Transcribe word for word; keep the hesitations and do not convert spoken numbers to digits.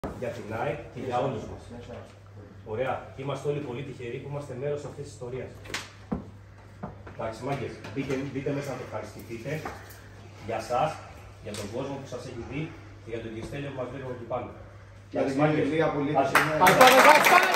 Για την ΑΕΚ και για όλους μας. Ωραία. Είμαστε όλοι πολύ τυχεροί που είμαστε μέρος αυτής της ιστορίας. Εντάξει, μάγκες, μπείτε, μπείτε μέσα να το ευχαριστηθείτε. Για σας, για τον κόσμο που σας έχει δει και για τον Κριστέλιο που μας βλέπει από εκεί πάνω. Για την Αγγελία που λείπει σήμερα.